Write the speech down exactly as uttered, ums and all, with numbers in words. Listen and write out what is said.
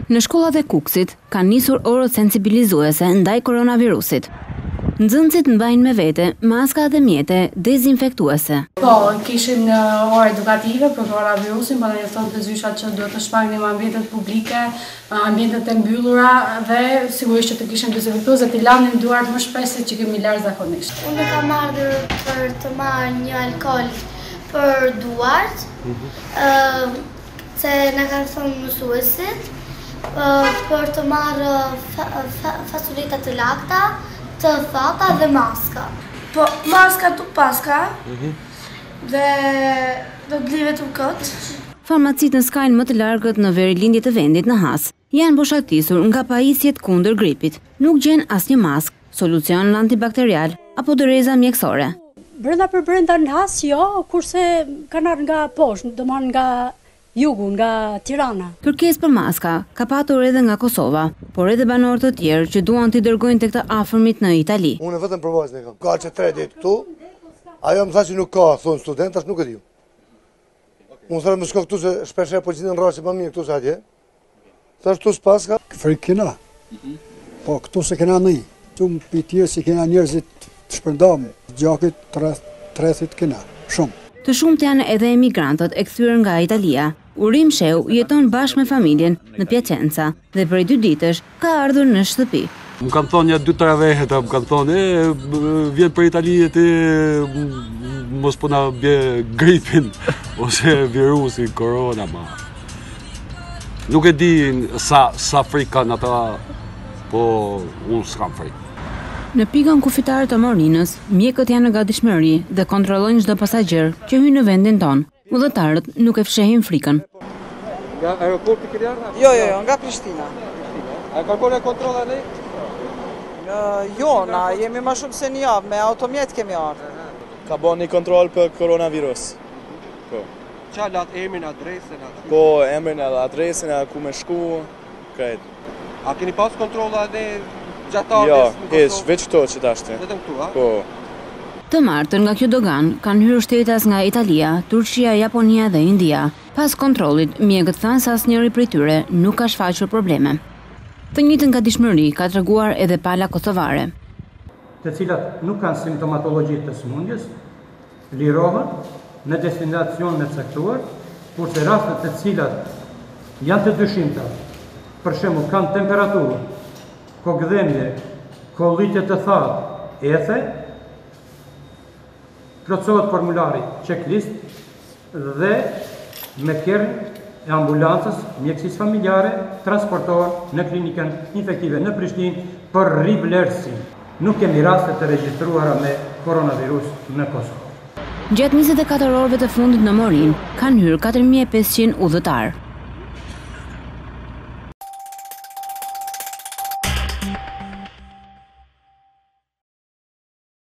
Në shkollat e Kukësit kanë nisur orët sensibilizuese ndaj koronavirusit. Nxënësit mbajnë me vete maska dhe mjete dezinfektuese. Po, kishim në orë edukative për koronavirusin, po ne thonë të zyshat që duhet të shpangnim ambientet publike, ambientet e mbyllura dhe sigurisht që të kishim dezinfektuese të lanim duart më shpesh se që kemi larë zakonisht. Unë kam ardhur për të marrë një alkool për duart, se na kanë thënë mësuesit, për të marrë fasulita të lakta, të thata dhe maska. Po, maska të paska dhe do të live të këtë. Farmacit në skajnë më të largët në verilindje të vendit në Has janë boshatisur nga pajisjet kundër gripit. Nuk gjen asnjë mask, solucion antibakterial apo dëreza mjekësore. Brenda për brenda në Has, jo, kurse kanë ardhur nga poshtë, do marrë nga jugu, nga Tirana. Kërkesë për maska ka patur edhe nga Kosova, por edhe banorë të tjerë që duan t'i dërgojnë tek të afërmit në Itali. Unë vetëm për vajzën e kam. Ka që tre ditë këtu, ajo më tha që nuk ka, thonë student, tash nuk e diu. Unë thërë më shko këtu se shpesh e policinë në rrasë që më mirë këtu se atje. Thash këtu s'paska. Frikë kena, po këtu se kena nëj. Këtu më pitje si kena njerëzit të shpërndam, gjakit trethit kena, shumë. Të shumët janë edhe emigrantët e kthyer nga Italia. Urim Sheu jeton bashkë me familjen në Piacenza dhe prej dy ditësh ka ardhur në shtëpi. Më kanë thonë një dy tre veheta, më kanë thonë, e, vjen për Italijet e mos po na bje gripin ose virusin, korona, ma. Nuk e di sa, sa frikë kanë ata, po unë s'kam frikë. Në pikën kufitare të Morinës, mjekët janë në gatishmëri dhe kontrollojnë çdo pasagjer që hyn në vendin tonë. Udhëtarët nuk e fshehin frikën. Nga aeroporti keni ardhur? Jo, jo, jo, nga Prishtina. A ka qenë kontrolla ne? Jo, na jemi më shumë se një javë, me automjet kemi ardhur. Ka bën një kontroll për koronavirus. Po. Qa lat emrin, adresën aty? Po, emrin, adresën, ku me shku, krejt. A keni pas kontrolla ne gjatarës? Jo, ish, veç këto që tashti. Vetëm këtu, a? Po. Të martën nga kjo dogan kanë hyrë shtetas nga Italia, Turqia, Japonia dhe India. Pas kontrollit, mjekët thanë se asnjëri prej tyre nuk ka shfaqur probleme. Të njëjtën gatishmëri ka treguar edhe pala kosovare. Të cilat nuk kanë simptomatologji të sëmundjes, lirohen në destinacion me caktuar, kurse rastet të cilat janë të dyshimta, për shembull kanë temperaturë, kogdhemje, kollitje të thatë, ethe, plotësohet formulari checklist dhe me kërn e ambulancës, mjekësisë familjare, transportohen në klinikën infektive në Prishtinë për rivlerësim. Nuk kemi raste të regjistruara me koronavirus në Kosovë. Gjatë njëzet e katër orëve të fundit në Morinë kanë hyrë katër mijë e pesëqind udhëtar.